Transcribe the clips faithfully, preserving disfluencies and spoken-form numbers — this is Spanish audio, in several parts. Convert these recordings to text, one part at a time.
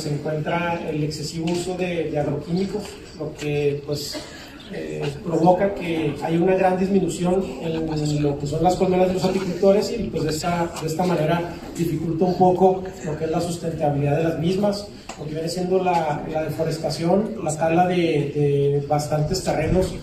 se encuentra el excesivo uso de, de agroquímicos, lo que pues eh, provoca que hay una gran disminución en lo que son las colmenas de los apicultores y pues de esta, de esta manera dificulta un poco lo que es la sustentabilidad de las mismas, lo que viene siendo la, la deforestación, la tala de, de bastantes terrenos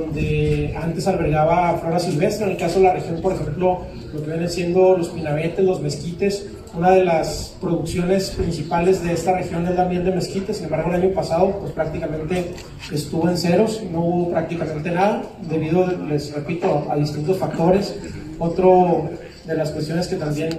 donde antes albergaba flora silvestre. En el caso de la región, por ejemplo, lo que vienen siendo los pinabetes, los mezquites. Una de las producciones principales de esta región es la miel de mezquite. Sin embargo, el año pasado pues prácticamente estuvo en ceros, no hubo prácticamente nada, debido, les repito, a distintos factores. Otro de las cuestiones que también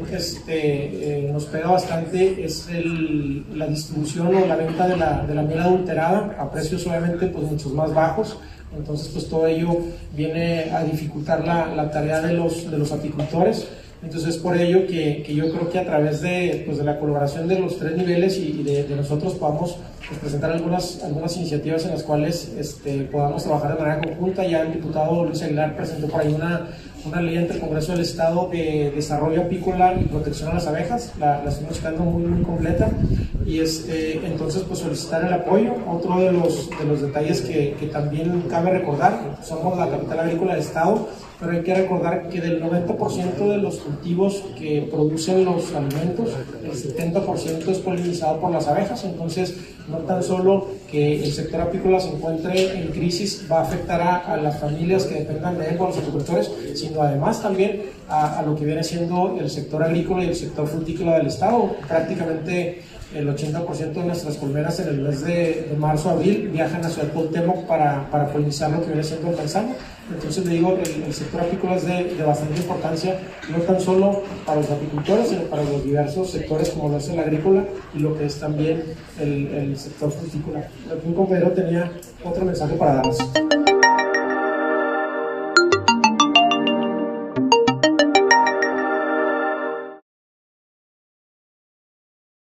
este, eh, nos pega bastante es el, la distribución o la venta de la, de la miel adulterada a precios obviamente pues muchos más bajos. Entonces pues todo ello viene a dificultar la, la tarea de los, de los apicultores. Entonces es por ello que, que yo creo que a través de, pues, de la colaboración de los tres niveles y de, de nosotros podamos pues, presentar algunas, algunas iniciativas en las cuales este, podamos trabajar de manera conjunta. Ya el diputado Luis Aguilar presentó por ahí una, una ley ante el Congreso del Estado de desarrollo apícola y protección a las abejas. La, la estamos buscando muy, muy completa. Y este, entonces pues solicitar el apoyo. Otro de los, de los detalles que, que también cabe recordar, somos la capital agrícola del Estado, pero hay que recordar que del noventa por ciento de los cultivos que producen los alimentos, el setenta por ciento es polinizado por las abejas. Entonces, no tan solo que el sector apícola se encuentre en crisis va a afectar a, a las familias que dependan de él, a los agricultores, sino además también a, a lo que viene siendo el sector agrícola y el sector frutícola del Estado. Prácticamente el ochenta por ciento de nuestras colmenas en el mes de, de marzo abril viajan hacia el Cuauhtémoc para, para polinizar lo que viene siendo el manzano. Entonces le digo, el, el sector apícola es de, de bastante importancia, no tan solo para los apicultores, sino para los diversos sectores como lo es el agrícola y lo que es también el, el sector frutícola. Un compañero tenía otro mensaje para darles.